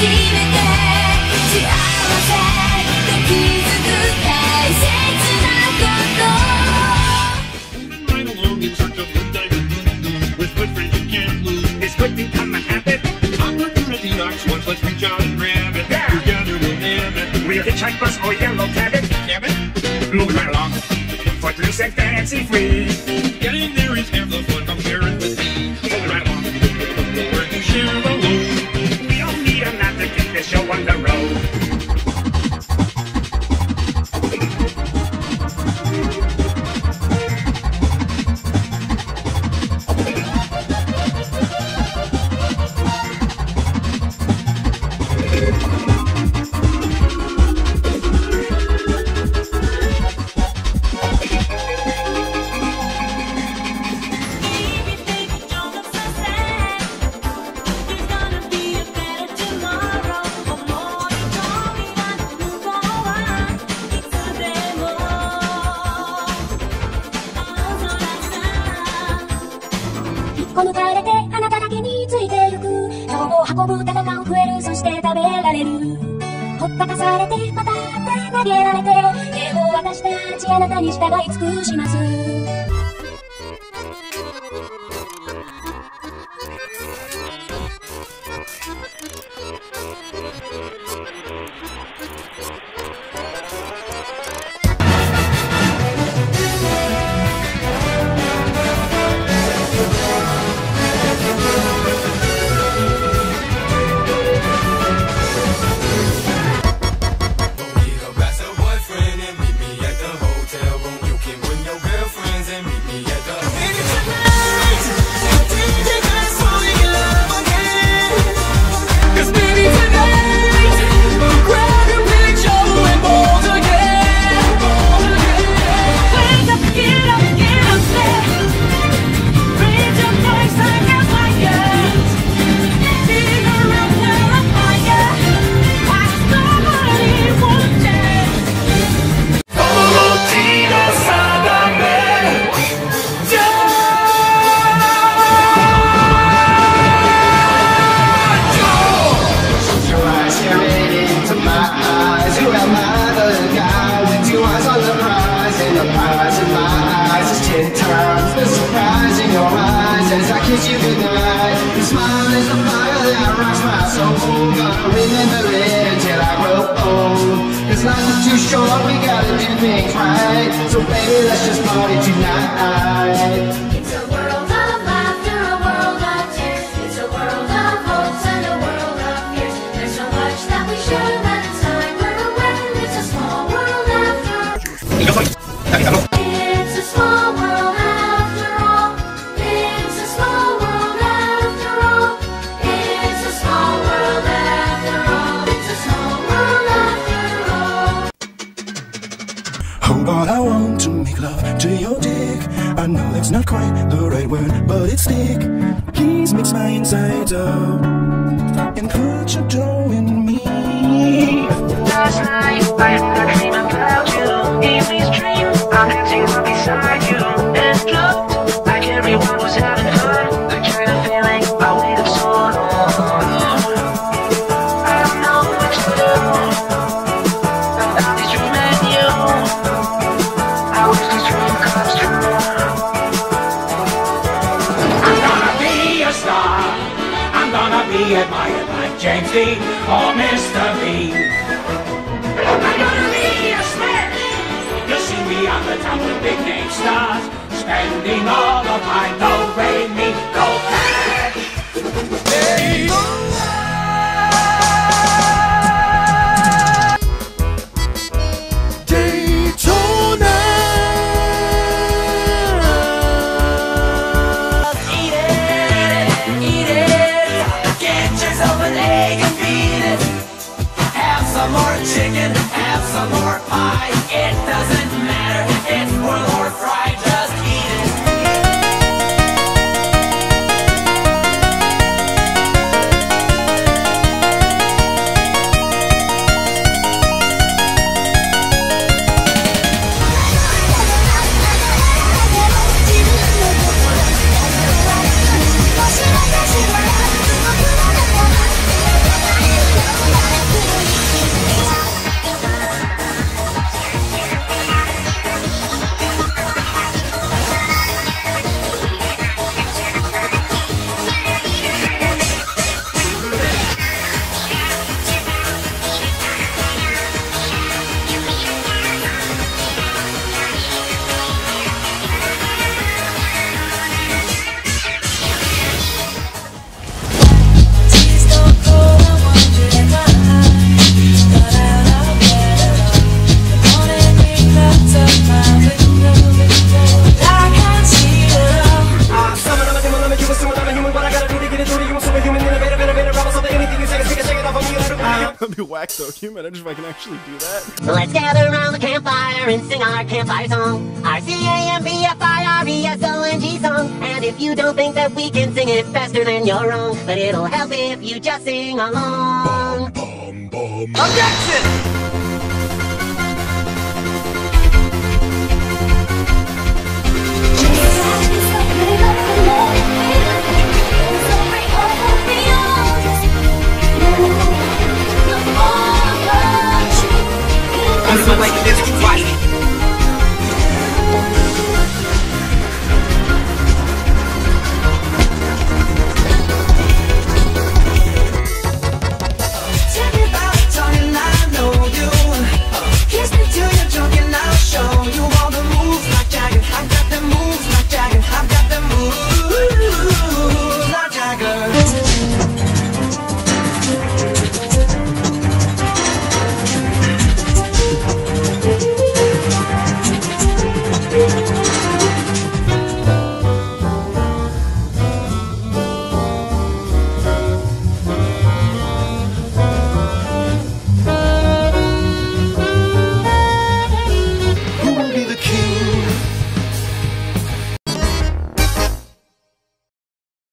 Let's reach out and grab it. Yeah. Together we'll nab it. We'll hitchhike, bus, or yellow cab it. Damn it. Moving right along. For 3 cents, fancy free. Getting there is half the fun. Come share it with me. Moving right along. We're to share the load. We all need a map to keep this show on the road. こ抜かれてあなただけについてゆく情報を運ぶ戦う増えるそして食べられるほったかされてまた投げられて礼を私たちあなたに従い尽くします kiss you goodnight. Your smile is the fire that rocks my soul. Gonna remember it until I grow old. Cause life is too short, we gotta do things right. So baby, let's just party tonight. It's a world of laughter, a world of tears. It's a world of hopes and a world of fears. There's so much that we share that it's time we're aware. It's a small world after all. It's a small world after all. It's a small world after all. It's a small world after all. It's a small world after all. Oh, but I want to make love to your dick. I know that's not quite the right word, but it's thick. Please mix my insides up and put your dough in me. Last night I had a dream about you. In this dream I'm dancing right beside you. And it looked like everyone was having fun. The kind of feeling I waited so long. I don't know what to do. About this dream and you. I wish this dream comes true. I'm gonna be a star. I'm gonna be admired like James Dean or Mr. Bean. I'm gonna be a smash. You'll see me on the top of big name stars, spending all of my do-re-mi gold cash. Hey. Daytona. Eat it. Get yourself an egg and beat it. Have some more chicken, have some more pie. It doesn't matter if it's boiled or fried, just eat it. That'd be whack though. Can you imagine if I can actually do that? Let's gather around the campfire and sing our campfire song. Our CAMPFIRESONG song. And if you don't think that we can sing it faster, then you're wrong. But it'll help if you just sing along. Objection! Just